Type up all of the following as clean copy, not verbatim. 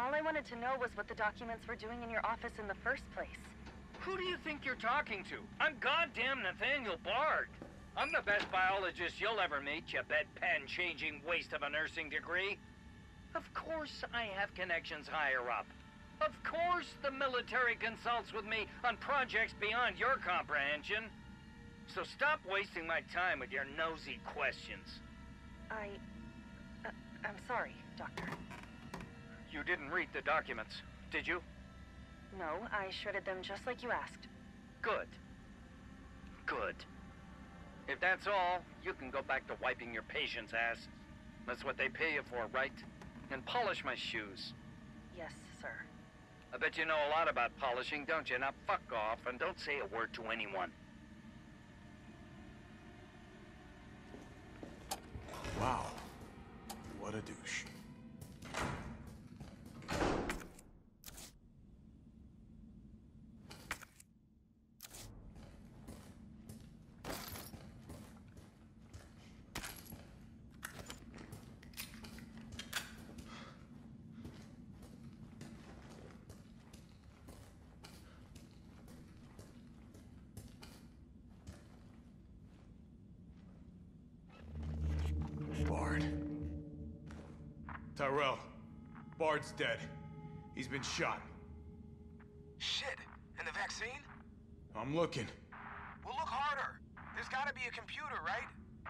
All I wanted to know was what the documents were doing in your office in the first place. Who do you think you're talking to? I'm goddamn Nathaniel Bard. I'm the best biologist you'll ever meet, you bedpan-changing waste of a nursing degree. Of course I have connections higher up. Of course the military consults with me on projects beyond your comprehension. So stop wasting my time with your nosy questions. I'm sorry, Doctor. You didn't read the documents, did you? No, I shredded them just like you asked. Good. Good. If that's all, you can go back to wiping your patient's ass. That's what they pay you for, right? And polish my shoes. Yes, sir. I bet you know a lot about polishing, don't you? Now fuck off and don't say a word to anyone. Wow. What a douche. Bard. Tyrell, Bard's dead. He's been shot. Shit. And the vaccine? I'm looking. Well, look harder. There's gotta be a computer, right?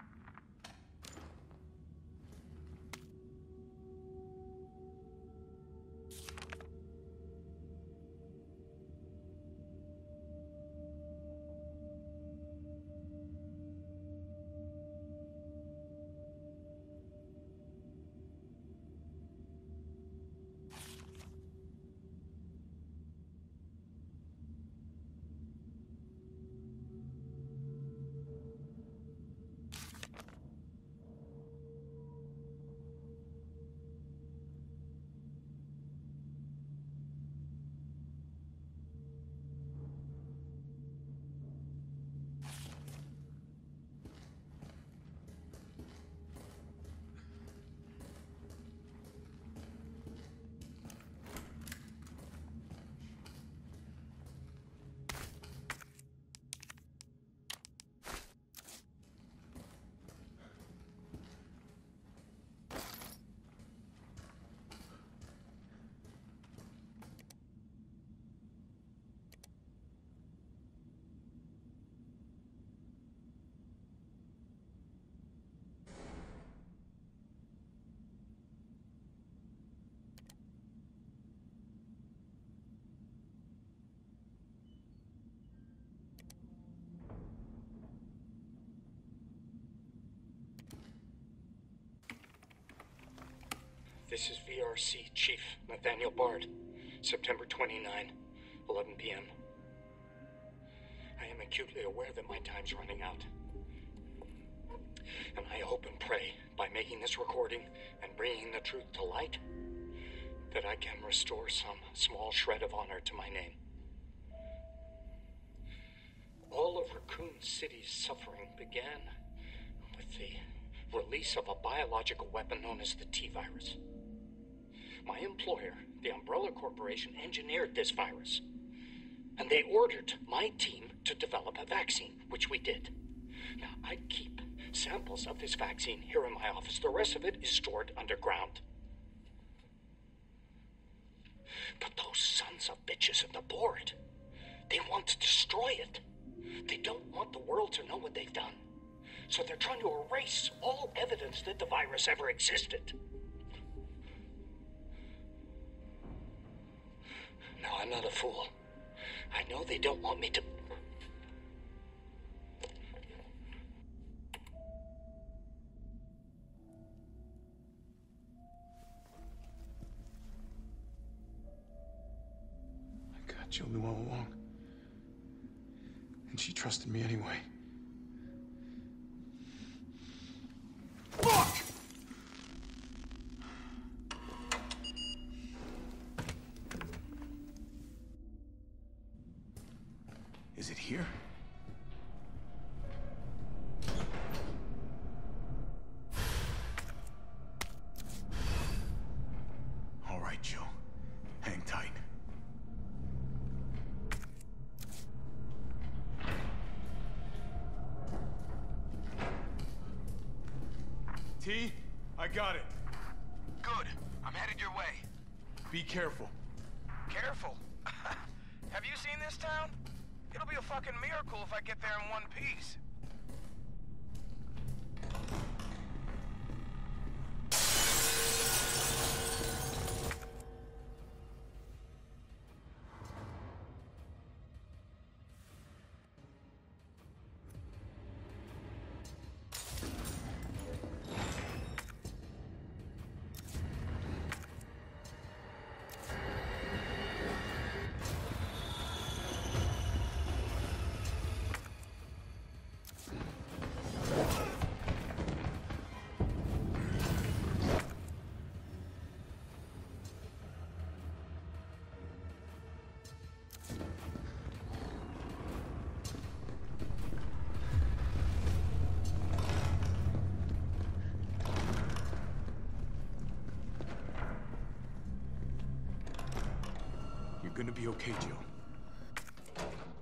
This is VRC Chief Nathaniel Bard, September 29, 11 p.m. I am acutely aware that my time's running out. And I hope and pray, by making this recording and bringing the truth to light, that I can restore some small shred of honor to my name. All of Raccoon City's suffering began with the release of a biological weapon known as the T-virus. My employer, the Umbrella Corporation, engineered this virus. And they ordered my team to develop a vaccine, which we did. Now, I keep samples of this vaccine here in my office. The rest of it is stored underground. But those sons of bitches at the board, they want to destroy it. They don't want the world to know what they've done. So they're trying to erase all evidence that the virus ever existed. No, I'm not a fool. I know they don't want me to... My God, Jill knew all along. And she trusted me anyway. Fuck! Is it here? All right, Joe. T, I got it. Good. I'm headed your way. Be careful. Careful. Have you seen this town? It'll be a fucking miracle if I get there in one piece. You're gonna be okay, Jill.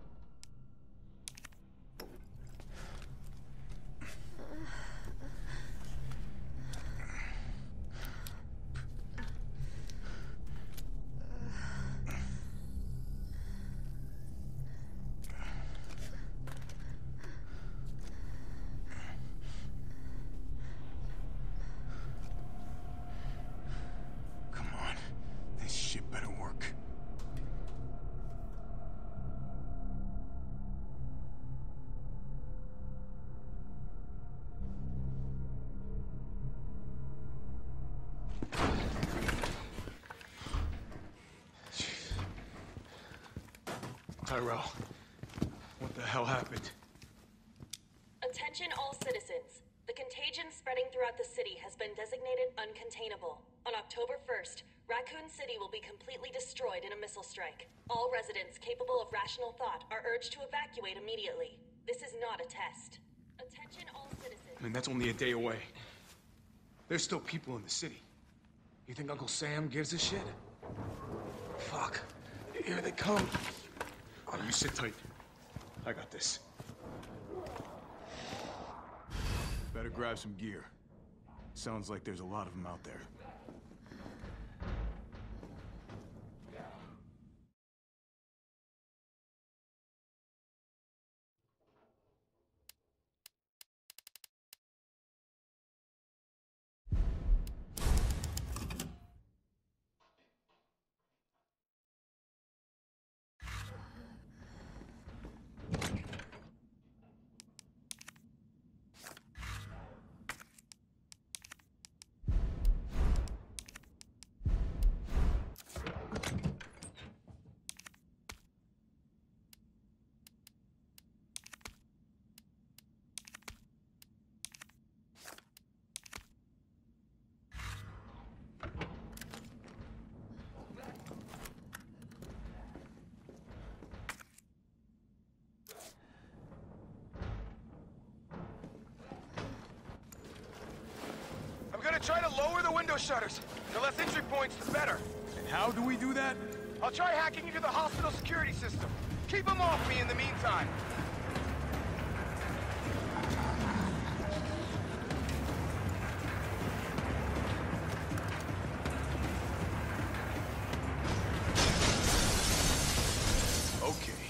Come on. This shit better work. Tyrell, what the hell happened? Attention all citizens. The contagion spreading throughout the city has been designated uncontainable. On October 1st, Raccoon City will be completely destroyed in a missile strike. All residents capable of rational thought are urged to evacuate immediately. This is not a test. Attention all citizens. I mean, that's only a day away. There's still people in the city. You think Uncle Sam gives a shit? Fuck. Here they come. Oh, you sit tight. I got this. Better grab some gear. Sounds like there's a lot of them out there. I'm gonna try to lower the window shutters. The less entry points, the better. And how do we do that? I'll try hacking into the hospital security system. Keep them off me in the meantime. Okay.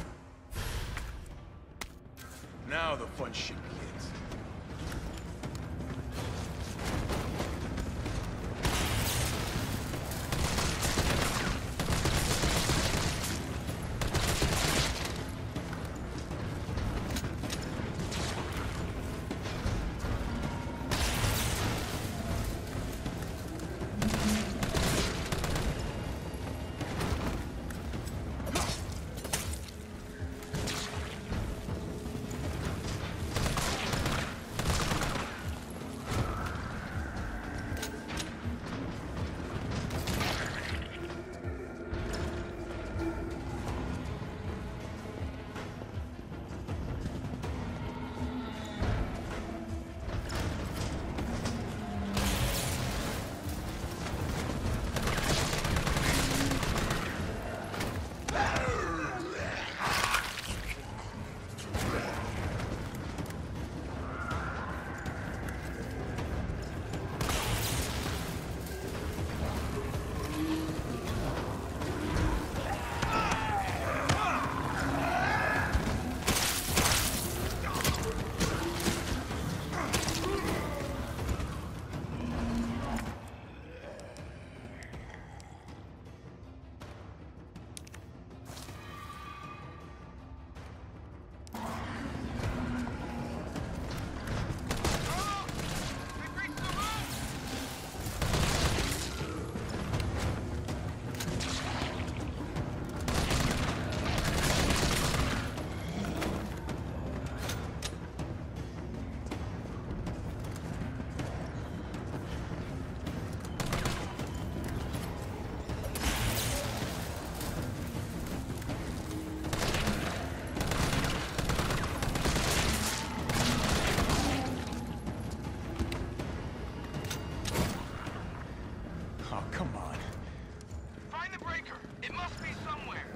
Now the fun shit begins. Come on. Find the breaker. It must be somewhere.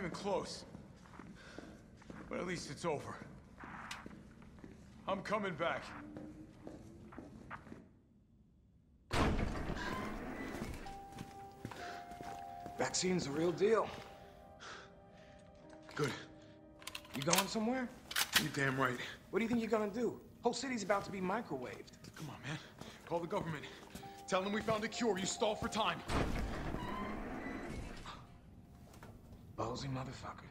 even close. But at least it's over. I'm coming back. Vaccine's the real deal. Good. You going somewhere? You damn right. What do you think you're gonna do? Whole city's about to be microwaved. Come on, man. Call the government. Tell them we found a cure. You stall for time. Ballsy motherfucker.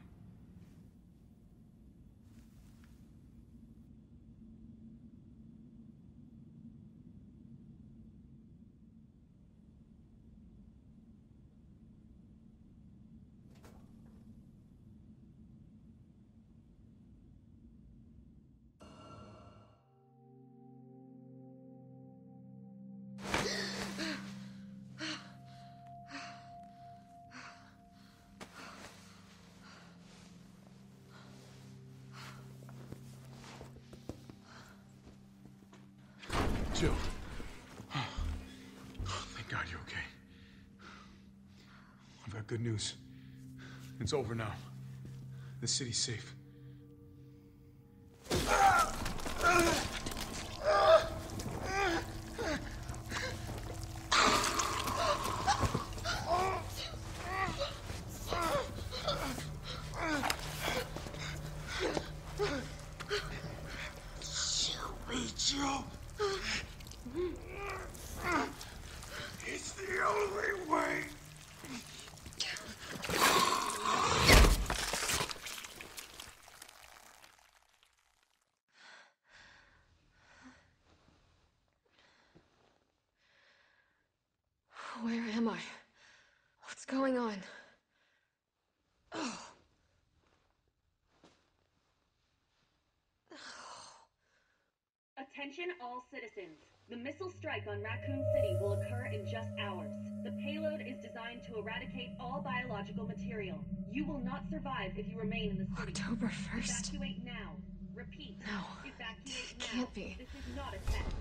Jill. Oh, thank God you're okay. I've got good news. It's over now. The city's safe. Jill. It's the only way. Where am I? What's going on? Oh. Attention all citizens. The missile strike on Raccoon City will occur in just hours. The payload is designed to eradicate all biological material. You will not survive if you remain in the city. October 1st? Evacuate now. Repeat. No. Evacuate now. Can't be. This is not a test.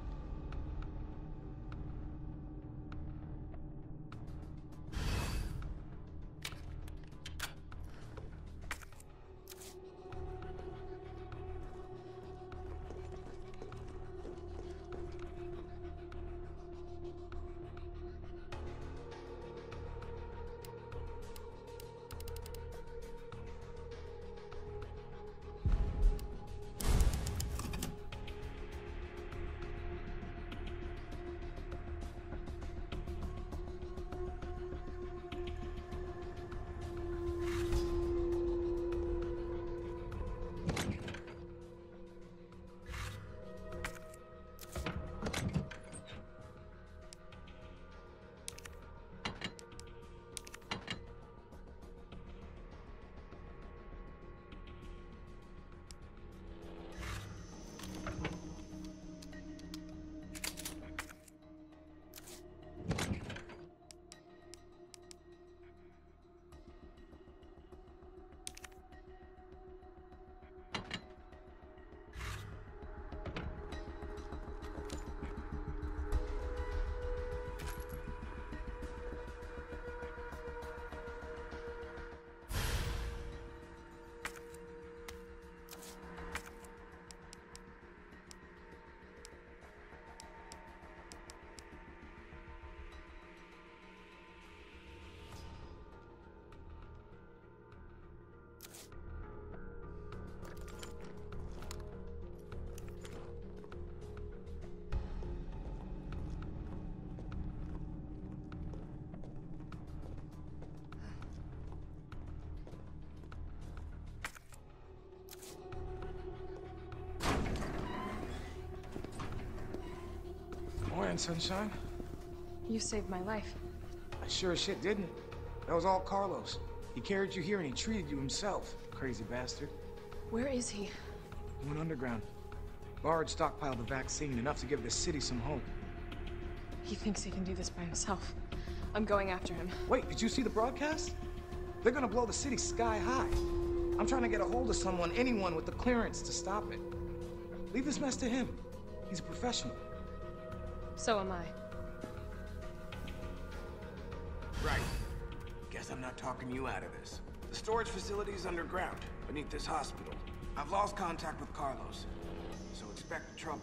Morning, sunshine. You saved my life. I sure as shit didn't. That was all Carlos. He carried you here and he treated you himself, crazy bastard. Where is he? He went underground. Bard stockpiled the vaccine, enough to give this city some hope. He thinks he can do this by himself. I'm going after him. Wait, did you see the broadcast? They're gonna blow the city sky high. I'm trying to get a hold of someone, anyone with the clearance to stop it. Leave this mess to him. He's a professional. So am I. Right. Guess I'm not talking you out of this. The The storage facility is underground, beneath this hospital. I've lost contact with Carlos, so expect trouble.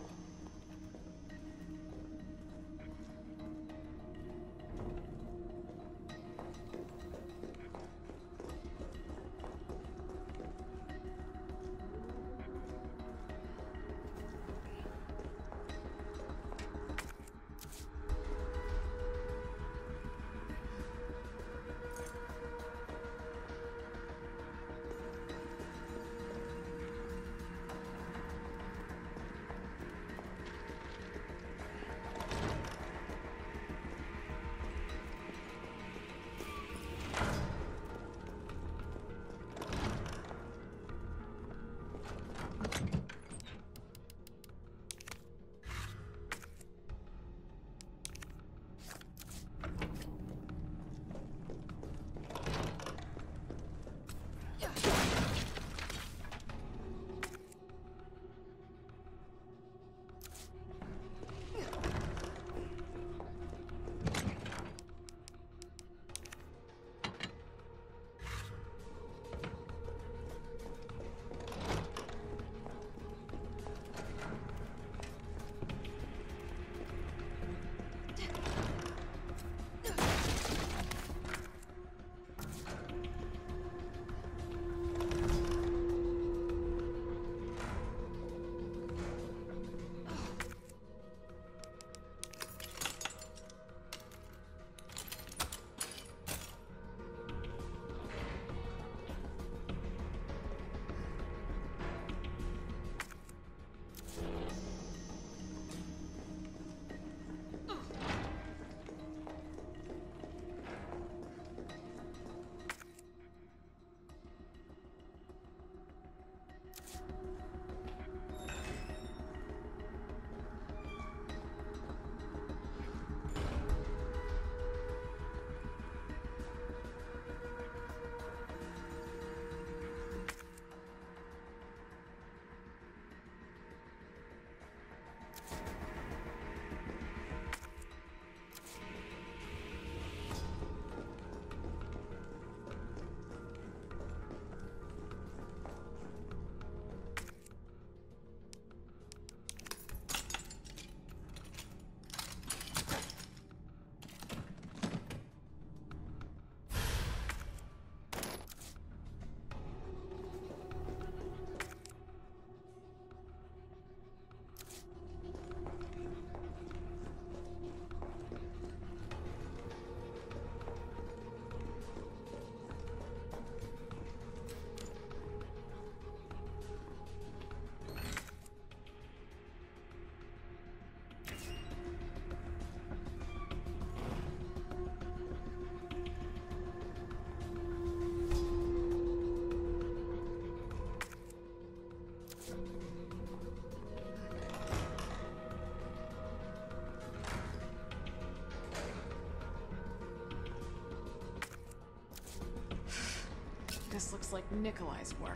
This looks like Nikolai's work.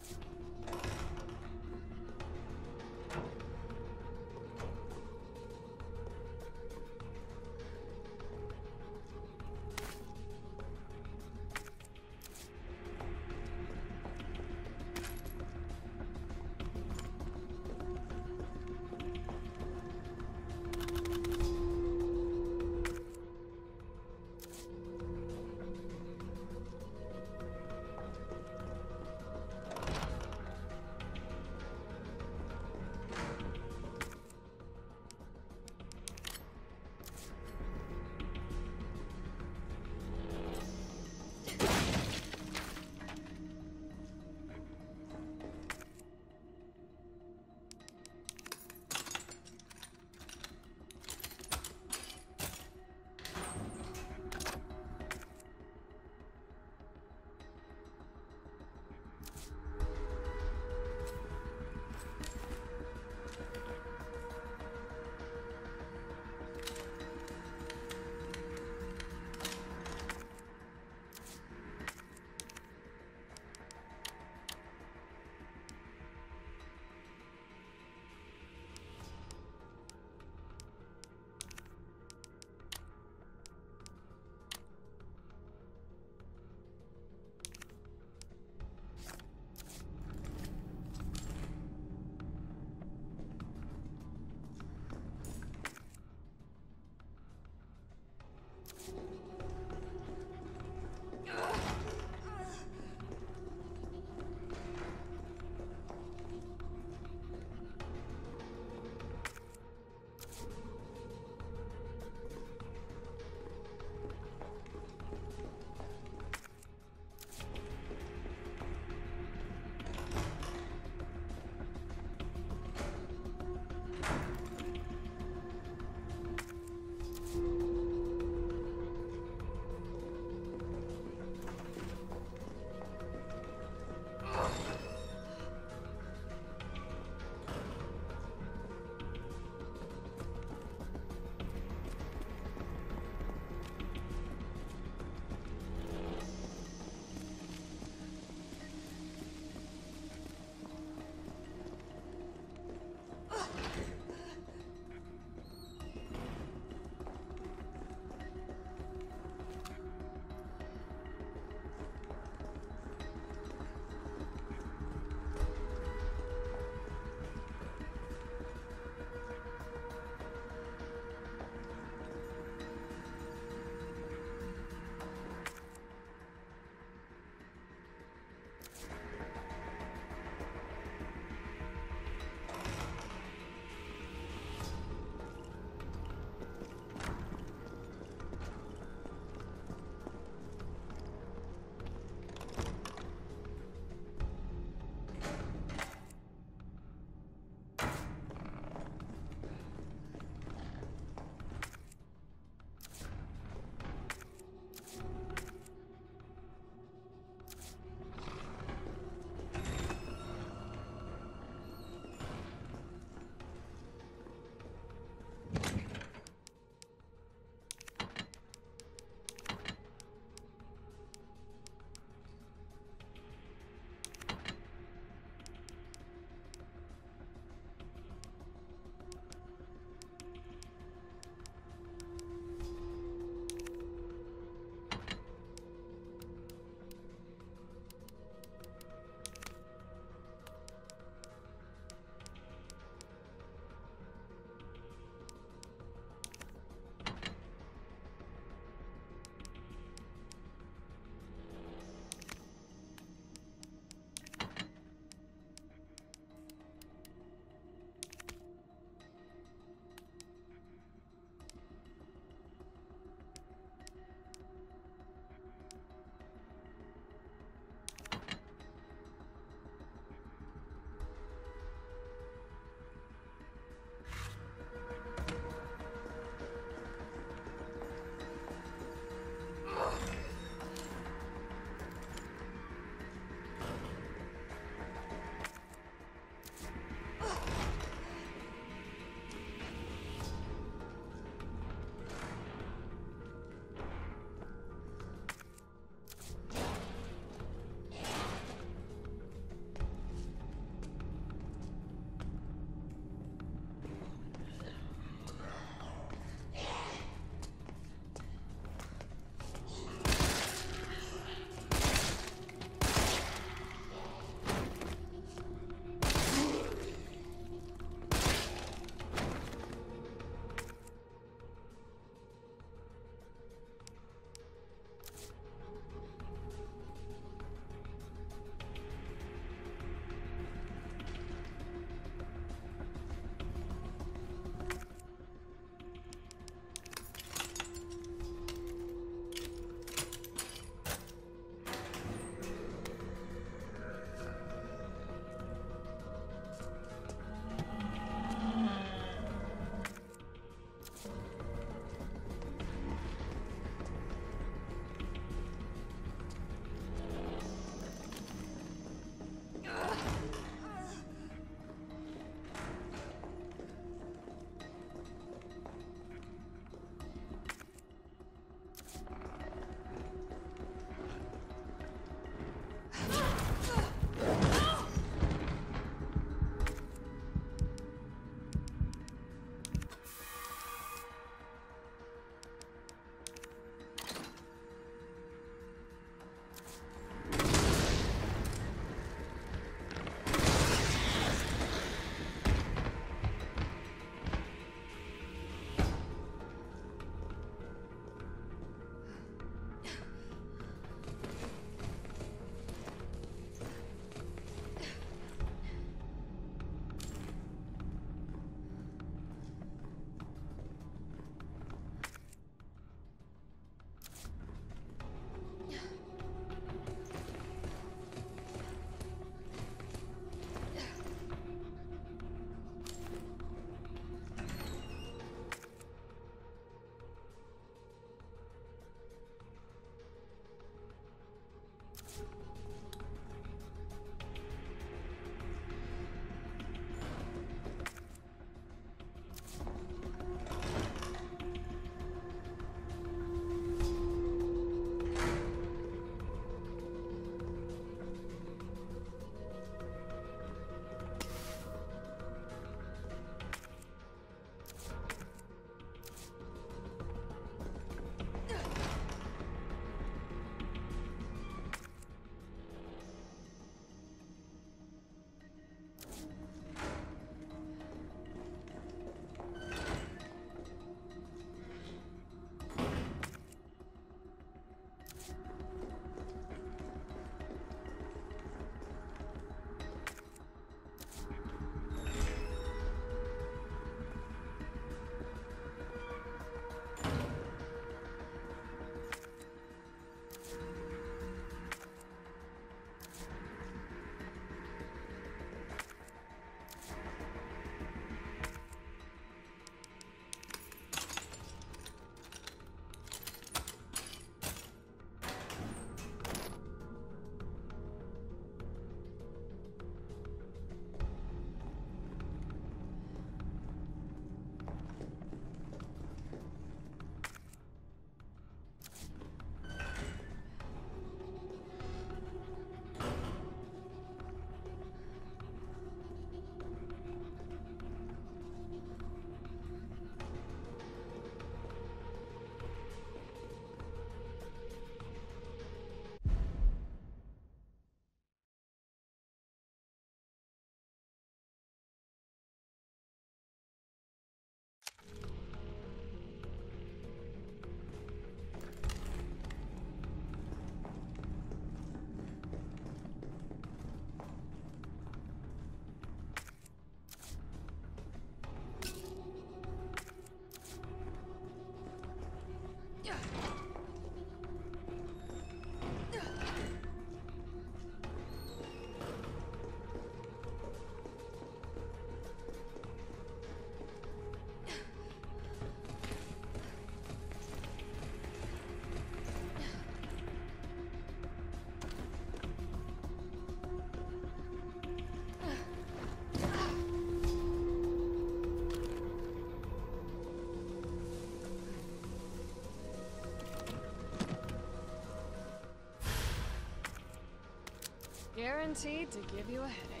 Guaranteed to give you a headache.